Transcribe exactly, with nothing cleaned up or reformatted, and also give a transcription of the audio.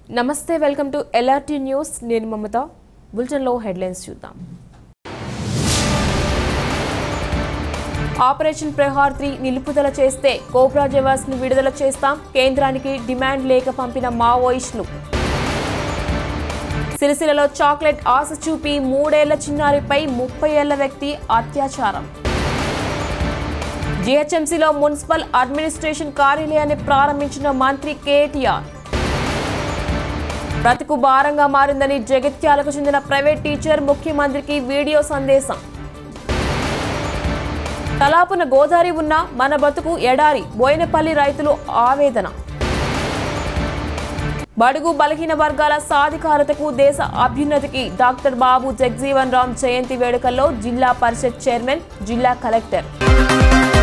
నమస్తే welcome to LRT news నేను Mamata bulletin లో హెడ్లైన్స్ చూద్దాం ఆపరేషన్ ప్రహార్ త్రీ నిలుపుదల చేస్తే కోబ్రా జవాన్స్ ను విడుదల చేస్తాం కేంద్రానికి డిమాండ్ లేక పంపిన మావోయిస్టులు సిరిసిల్లలో చాక్లెట్ ఆశ చూపి మూడేళ్ల చిన్నారిపై ముప్పై ఏళ్ల వ్యక్తి అత్యాచారం జీహెచ్ఎంసీలో మున్సిపల్ అడ్మినిస్ట్రేషన్ కార్యాలయాన్ని ప్రారంభించిన మంత్రి కేటీఆర్ బ్రతుకు భారంగా మారిందని జగిత్యాలకు చెందిన ప్రైవేట్ టీచర్ ముఖ్యమంత్రికి వీడియో సందేశం తలాపున గోదావరి ఉన్న మన బతుకు ఎడారి బోయినపల్లి రైతులు ఆవేదన బడుగు బలహీన వర్గాల సాధికారతకు దేశ అభ్యున్నతికి డాక్టర్ బాబు జగజీవన్ రామ్ జయంతి వేడుకల్లో జిల్లా పరిషత్ చైర్మన్ జిల్లా కలెక్టర్